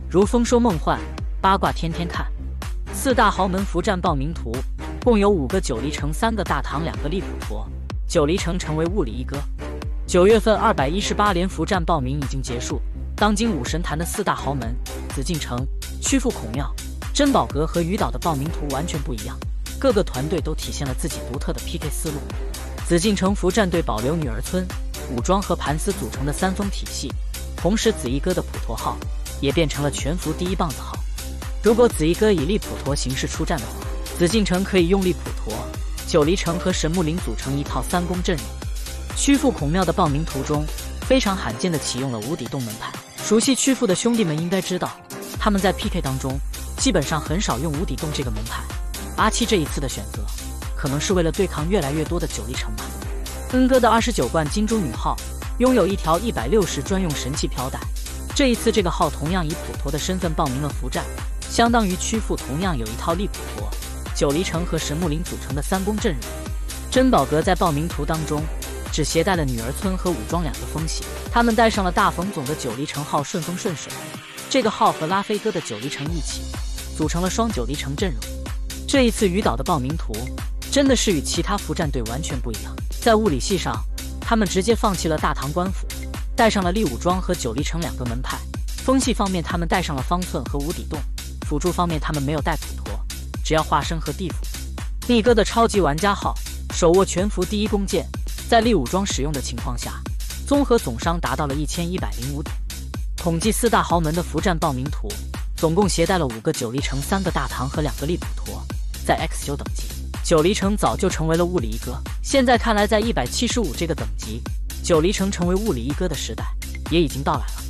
如丰收梦幻，八卦天天看。四大豪门伏战报名图，共有5个九黎城、3个大唐、2个利普陀，九黎城成为物理一哥。9月份218连伏战报名已经结束，当今武神坛的4大豪门紫禁城、曲阜孔庙、珍宝阁和鱼岛的报名图完全不一样，各个团队都体现了自己独特的 PK 思路。紫禁城伏战队保留女儿村、武装和盘丝组成的3锋体系，同时紫衣哥的普陀号也变成了全服第1棒子号。如果紫衣哥以利普陀形式出战的话，紫禁城可以用利普陀、九黎城和神木林组成一套3攻阵容。曲阜孔庙的报名图中，非常罕见的启用了无底洞门派。熟悉曲阜的兄弟们应该知道，他们在 PK 当中基本上很少用无底洞这个门派。阿七这一次的选择，可能是为了对抗越来越多的九黎城吧。恩哥的29冠金珠女号拥有一条160专用神器飘带，这一次这个号同样以普陀的身份报名了伏战，相当于曲阜同样有一套利普陀、九黎城和神木林组成的3攻阵容。珍宝阁在报名图当中只携带了女儿村和武装2个锋系，他们带上了大冯总的九黎城号顺风顺水，这个号和拉菲哥的九黎城一起组成了双九黎城阵容。这一次鱼岛的报名图真的是与其他伏战队完全不一样，在物理系上他们直接放弃了大唐官府，带上了利武装和九黎城2个门派。锋系方面他们带上了方寸和无底洞，辅助方面他们没有带普陀，只要化身和地府。力哥的超级玩家号手握全服第1弓箭，在利武装使用的情况下，综合总伤达到了1105点。统计4大豪门的伏战报名图，总共携带了5个九黎城、3个大唐和2个利普陀。在 X9 等级，九黎城早就成为了物理一哥。现在看来，在175这个等级，九黎城成为物理一哥的时代也已经到来了。